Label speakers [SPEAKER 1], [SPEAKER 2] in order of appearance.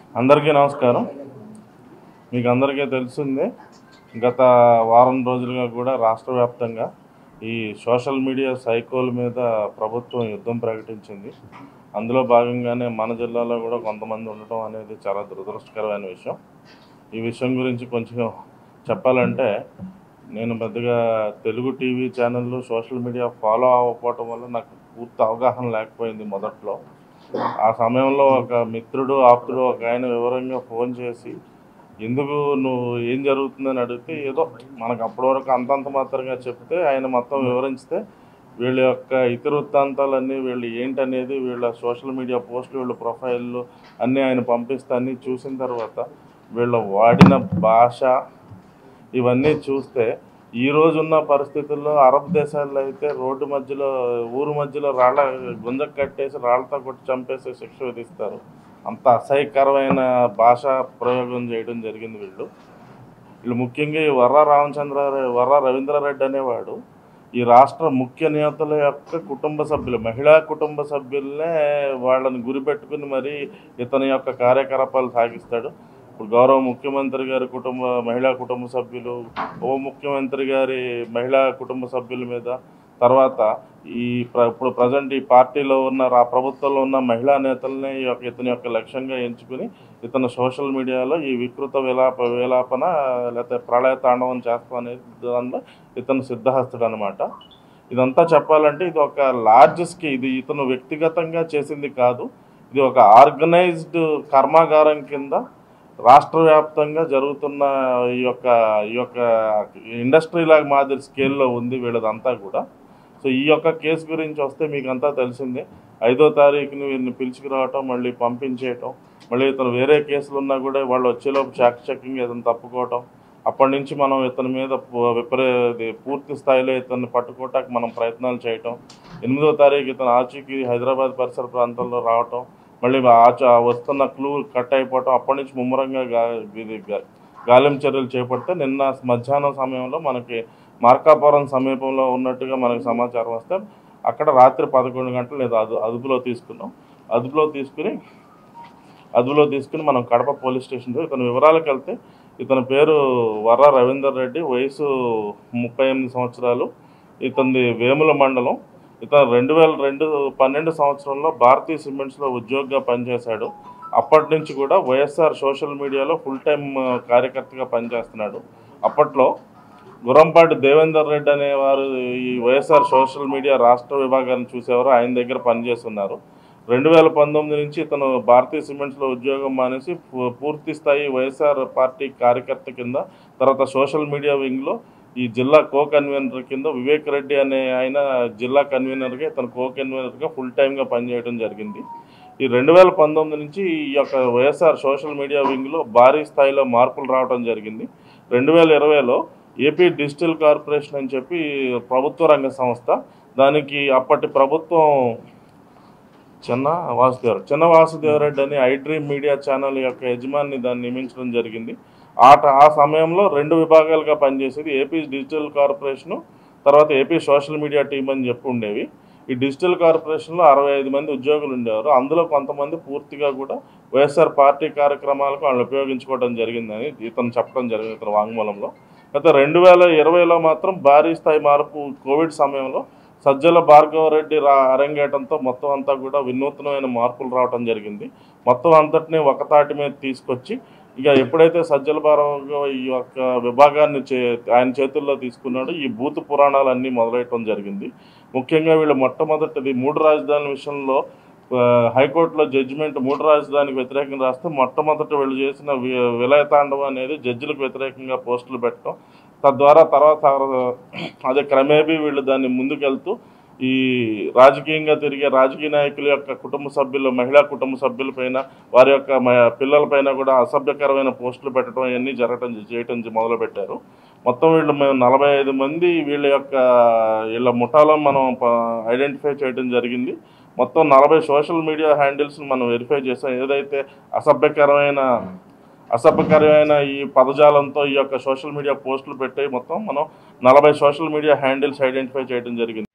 [SPEAKER 1] అందరికీ నమస్కారం. మీకు అందరికీ తెలిసిందే, గత వారం రోజులుగా కూడా రాష్ట్ర వ్యాప్తంగా ఈ సోషల్ మీడియా సైకోల మీద ప్రభుత్వం యుద్ధం ప్రకటించింది. అందులో భాగంగానే మన జిల్లాలో కూడా కొంతమంది ఉండటం అనేది చాలా దురదృష్టకరమైన విషయం. ఈ విషయం గురించి కొంచెం చెప్పాలంటే, నేను పెద్దగా తెలుగు టీవీ ఛానళ్ళు సోషల్ మీడియా ఫాలో అవ్వకపోవటం వల్ల నాకు పూర్తి అవగాహన లేకపోయింది మొదట్లో. ఆ సమయంలో ఒక మిత్రుడు, ఆప్తుడు ఒక ఆయన వివరంగా ఫోన్ చేసి, ఎందుకు నువ్వు ఏం జరుగుతుందని అడిగితే, ఏదో మనకు అప్పటి వరకు అంతంత మాత్రంగా చెప్తే ఆయన మొత్తం వివరించితే, వీళ్ళ యొక్క ఇతివృత్తాంతాలన్నీ వీళ్ళు ఏంటనేది, వీళ్ళ సోషల్ మీడియా పోస్టులు, వీళ్ళ ప్రొఫైళ్ళు అన్నీ ఆయన పంపిస్తే అన్నీ చూసిన తర్వాత వీళ్ళ వాడిన భాష ఇవన్నీ చూస్తే, ఈ రోజున్న పరిస్థితుల్లో అరబ్ దేశాల్లో అయితే రోడ్డు మధ్యలో, ఊరు మధ్యలో గుంజకు కట్టేసి రాళ్లతో కొట్టి చంపేసి శిక్ష విధిస్తారు. అంత అసహ్యకరమైన భాషా ప్రయోగం చేయడం జరిగింది వీళ్ళు ముఖ్యంగా ఈ వర్రా రవీంద్రారెడ్డి అనేవాడు ఈ రాష్ట్ర ముఖ్య నేతల యొక్క కుటుంబ సభ్యులు, మహిళా కుటుంబ సభ్యులనే వాళ్ళని గురిపెట్టుకుని మరి ఇతని యొక్క కార్యకలాపాలు సాగిస్తాడు. ఇప్పుడు గౌరవ ముఖ్యమంత్రి గారి మహిళా కుటుంబ సభ్యులు, ఉప ముఖ్యమంత్రి గారి మహిళా కుటుంబ సభ్యుల మీద, తర్వాత ఇప్పుడు ప్రజెంట్ ఈ పార్టీలో ఉన్న ప్రభుత్వంలో ఉన్న మహిళా నేతల్ని ఇతని యొక్క లక్ష్యంగా ఎంచుకుని ఇతను సోషల్ మీడియాలో ఈ వికృత విలాపన లేకపోతే ప్రళయ తాండవం చేస్తాం అనేది దానిలో ఇతను సిద్ధహస్తుడు అనమాట. ఇదంతా చెప్పాలంటే ఇది ఒక లార్జ్ స్కేల్, ఇది ఇతను వ్యక్తిగతంగా చేసింది కాదు, ఇది ఒక ఆర్గనైజ్డ్ కర్మాగారం కింద రాష్ట్ర వ్యాప్తంగా జరుగుతున్న ఈ యొక్క ఇండస్ట్రీ లాగా మాదిరి స్కేల్లో ఉంది వీళ్ళదంతా కూడా. సో ఈ యొక్క కేసు గురించి వస్తే మీకు అంతా తెలిసిందే. 5వ తారీఖుని వీరిని పిలుచుకురావటం, మళ్ళీ పంపించేయటం, మళ్ళీ ఇతను వేరే కేసులు ఉన్నా కూడా వాళ్ళు వచ్చేలోపు చెకింగ్ ఇతను తప్పుకోవటం, అప్పటి నుంచి మనం ఇతని మీద పూర్తి స్థాయిలో ఇతన్ని పట్టుకోవటానికి మనం ప్రయత్నాలు చేయటం, 8వ తారీఖు ఇతను ఆచూకీ హైదరాబాద్ పరిసర ప్రాంతాల్లో రావటం, మళ్ళీ వస్తున్న క్లూ కట్ అయిపోవటం, అప్పటి నుంచి ముమ్మరంగా గాలింపు చర్యలు చేపడితే నిన్న మధ్యాహ్నం సమయంలో మనకి మార్కాపురం సమీపంలో ఉన్నట్టుగా మనకు సమాచారం వస్తే అక్కడ రాత్రి 11 గంటలు లేదా అదుపులో తీసుకుని మనం కడప పోలీస్ స్టేషన్లో ఇతని వివరాలకు వెళ్తే, ఇతని పేరు వర్రా రవీందర్ రెడ్డి, వయసు 38 సంవత్సరాలు, ఇతనిది వేముల మండలం. ఇతను 2012 సంవత్సరంలో భారతీయ సిమెంట్స్లో ఉద్యోగిగా పనిచేశాడు. అప్పటి నుంచి కూడా వైఎస్ఆర్ సోషల్ మీడియాలో ఫుల్ టైం కార్యకర్తగా పనిచేస్తున్నాడు. అప్పట్లో గురంపాటి దేవేందర్ రెడ్డి అనేవారు ఈ వైఎస్ఆర్ సోషల్ మీడియా రాష్ట్ర విభాగాన్ని చూసేవారు, ఆయన దగ్గర పనిచేస్తున్నారు. 2019 నుంచి ఇతను భారతీయ సిమెంట్స్లో ఉద్యోగం మానేసి పూర్తి స్థాయి వైఎస్ఆర్ పార్టీ కార్యకర్త కింద, తర్వాత సోషల్ మీడియా వింగ్లో ఈ జిల్లా కో కన్వీనర్ కింద వివేక్ రెడ్డి అనే ఆయన జిల్లా కన్వీనర్గా, ఇతను కో కన్వీనర్గా ఫుల్ టైమ్గా పనిచేయడం జరిగింది. ఈ 2019 నుంచి ఈ యొక్క వైఎస్ఆర్ సోషల్ మీడియా వింగ్లో భారీ స్థాయిలో మార్పులు రావడం జరిగింది. 2020లో ఏపీ డిజిటల్ కార్పొరేషన్ అని చెప్పి ప్రభుత్వ రంగ సంస్థ, దానికి అప్పటి ప్రభుత్వం చిన్న వాసుదేవరెడ్డి అని ఐడ్రీమ్ మీడియా ఛానల్ యొక్క యజమాని దాన్ని నియమించడం జరిగింది. ఆ సమయంలో 2 విభాగాలుగా పనిచేసేది, ఏపీ డిజిటల్ కార్పొరేషను, తర్వాత ఏపీ సోషల్ మీడియా టీం అని చెప్పి ఉండేవి. ఈ డిజిటల్ కార్పొరేషన్లో 65 మంది ఉద్యోగులు ఉండేవారు. అందులో కొంతమంది పూర్తిగా కూడా వైఎస్ఆర్ పార్టీ కార్యక్రమాలకు వాళ్ళు ఉపయోగించుకోవడం జరిగిందని ఇతను చెప్పడం జరిగింది ఇతను వాంగ్మూలంలో. గత 2020లో మాత్రం భారీ స్థాయి మార్పు, కోవిడ్ సమయంలో సజ్జల భార్గవరెడ్డి అరంగేటంతో మొత్తం అంతా కూడా వినూత్నమైన మార్పులు రావడం జరిగింది. మొత్తం అంతటినీ ఒక తాటి మీద తీసుకొచ్చి ఇక ఎప్పుడైతే సజ్జల భార్గవ ఈ యొక్క విభాగాన్ని ఆయన చేతుల్లో తీసుకున్నాడో ఈ భూత పురాణాలు అన్నీ మొదలెట్టడం జరిగింది. ముఖ్యంగా వీళ్ళు మొట్టమొదటిది 3 రాజధానుల విషయంలో హైకోర్టులో జడ్జిమెంట్ 3 రాజధానికి వ్యతిరేకంగా రాస్తే మొట్టమొదటి వీళ్ళు చేసిన విలయతాండవం అనేది జడ్జిలకు వ్యతిరేకంగా పోస్టులు పెట్టడం, తద్వారా తర్వాత అదే క్రమేపీ వీళ్ళు దాన్ని ముందుకెళ్తూ ఈ రాజకీయంగా తిరిగే రాజకీయ నాయకుల యొక్క కుటుంబ సభ్యులు, మహిళా కుటుంబ సభ్యులపైన, వారి యొక్క పిల్లలపైన కూడా అసభ్యకరమైన పోస్టులు పెట్టడం అవన్నీ చేయటం మొదలుపెట్టారు. మొత్తం వీళ్ళు 45 మంది వీళ్ళ ముఠాలో మనం ఐడెంటిఫై చేయడం జరిగింది. మొత్తం 40 సోషల్ మీడియా హ్యాండిల్స్ని మనం వెరిఫై చేసాం. ఏదైతే అసభ్యకరమైన ఈ పదజాలంతో ఈ యొక్క సోషల్ మీడియా పోస్టులు పెట్టి మొత్తం మనం 40 సోషల్ మీడియా హ్యాండిల్స్ ఐడెంటిఫై చేయడం జరిగింది.